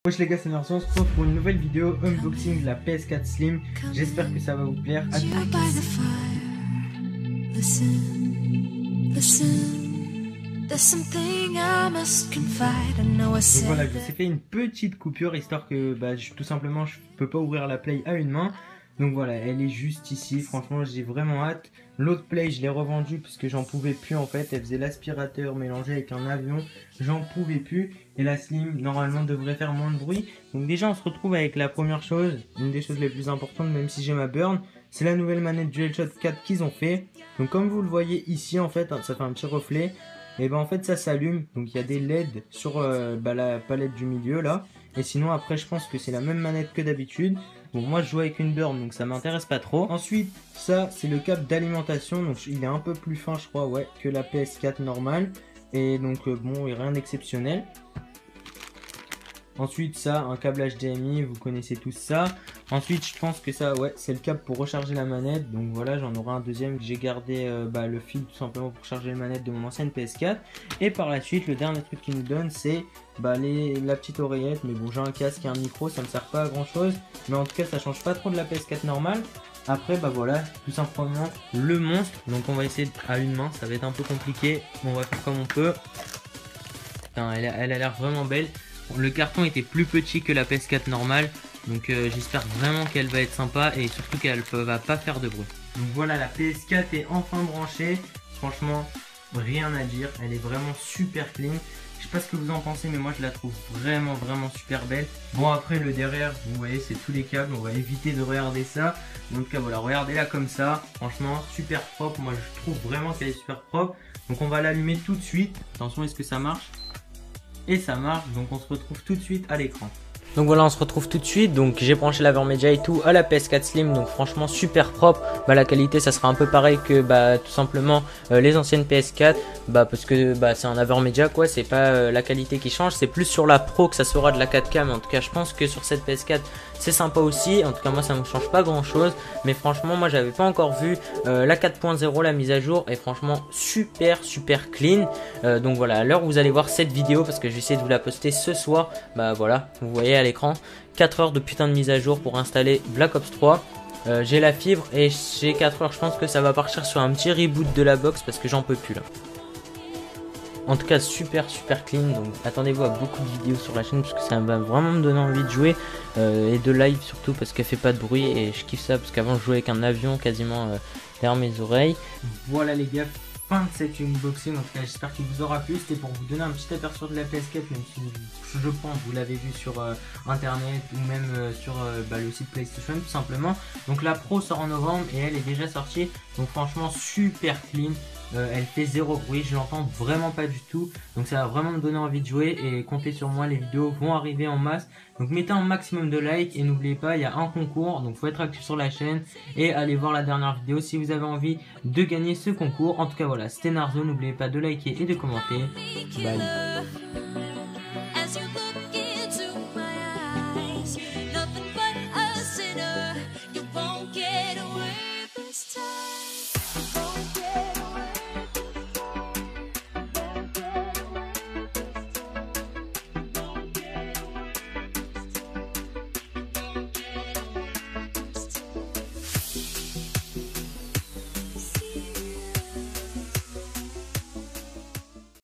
Wesh les gars, c'est Narson, on se retrouve pour une nouvelle vidéo unboxing de la PS4 Slim. J'espère que ça va vous plaire. Donc voilà, je vous ai fait une petite coupure histoire que tout simplement je peux pas ouvrir la Play à une main. Donc voilà, elle est juste ici, franchement j'ai vraiment hâte. L'autre Play je l'ai revendue parce que j'en pouvais plus en fait, elle faisait l'aspirateur mélangé avec un avion, j'en pouvais plus. Et la Slim normalement devrait faire moins de bruit. Donc déjà on se retrouve avec la première chose, une des choses les plus importantes même si j'ai ma burn, c'est la nouvelle manette DualShock 4 qu'ils ont fait. Donc comme vous le voyez ici en fait, ça fait un petit reflet. Et ben en fait ça s'allume, donc il y a des LED sur la palette du milieu là. Et sinon après je pense que c'est la même manette que d'habitude. Bon moi je joue avec une burn donc ça m'intéresse pas trop. Ensuite ça c'est le câble d'alimentation, donc il est un peu plus fin je crois ouais que la PS4 normale. Et donc bon il n'y a rien d'exceptionnel. Ensuite ça, un câble HDMI, vous connaissez tous ça. Ensuite je pense que ça, ouais, c'est le câble pour recharger la manette. Donc voilà, j'en aurai un deuxième. J'ai gardé le fil tout simplement pour charger la manette de mon ancienne PS4. Et par la suite, le dernier truc qu'ils nous donnent, c'est la petite oreillette. Mais bon, j'ai un casque et un micro, ça me sert pas à grand chose. Mais en tout cas, ça change pas trop de la PS4 normale. Après, voilà, tout simplement le monstre. Donc on va essayer à une main, ça va être un peu compliqué. On va faire comme on peut. Putain, elle a l'air vraiment belle. Le carton était plus petit que la PS4 normale, donc j'espère vraiment qu'elle va être sympa et surtout qu'elle va pas faire de bruit. Donc voilà, la PS4 est enfin branchée, franchement rien à dire, elle est vraiment super clean. Je sais pas ce que vous en pensez mais moi je la trouve vraiment super belle. Bon après le derrière, vous voyez c'est tous les câbles, on va éviter de regarder ça. En tout cas voilà, regardez-la comme ça, franchement super propre, moi je trouve vraiment qu'elle est super propre. Donc on va l'allumer tout de suite, attention est-ce que ça marche? Et ça marche, donc on se retrouve tout de suite à l'écran. Donc voilà, on se retrouve tout de suite. Donc j'ai branché la VerMedia et tout à la PS4 Slim, donc franchement super propre. La qualité ça sera un peu pareil que tout simplement les anciennes PS4, parce que c'est un AverMedia quoi, c'est pas la qualité qui change, c'est plus sur la Pro que ça sera de la 4K. Mais en tout cas je pense que sur cette PS4 c'est sympa aussi. En tout cas moi ça me change pas grand chose, mais franchement moi j'avais pas encore vu la 4.0, la mise à jour, et franchement super clean. Donc voilà, à l'heure où vous allez voir cette vidéo, parce que je vais essayer de vous la poster ce soir, voilà, vous voyez à l'écran 4 heures de putain de mise à jour pour installer Black Ops 3. J'ai la fibre et j'ai 4 heures, je pense que ça va partir sur un petit reboot de la box parce que j'en peux plus là. En tout cas super clean, donc attendez-vous à beaucoup de vidéos sur la chaîne parce que ça va vraiment me donner envie de jouer et de live surtout parce qu'elle fait pas de bruit et je kiffe ça parce qu'avant je jouais avec un avion quasiment derrière mes oreilles. Voilà les gars, fin de cette unboxing, en tout cas j'espère qu'il vous aura plu. C'était pour vous donner un petit aperçu de la PS4, même si je pense vous l'avez vu sur internet ou même sur le site PlayStation tout simplement. Donc la Pro sort en novembre et elle est déjà sortie, donc franchement super clean. Elle fait zéro bruit, je l'entends vraiment pas du tout, donc ça va vraiment me donner envie de jouer et comptez sur moi, les vidéos vont arriver en masse. Donc mettez un maximum de likes et n'oubliez pas, il y a un concours, donc faut être actif sur la chaîne et allez voir la dernière vidéo si vous avez envie de gagner ce concours. En tout cas voilà, c'était Narzo, n'oubliez pas de liker et de commenter. Bye.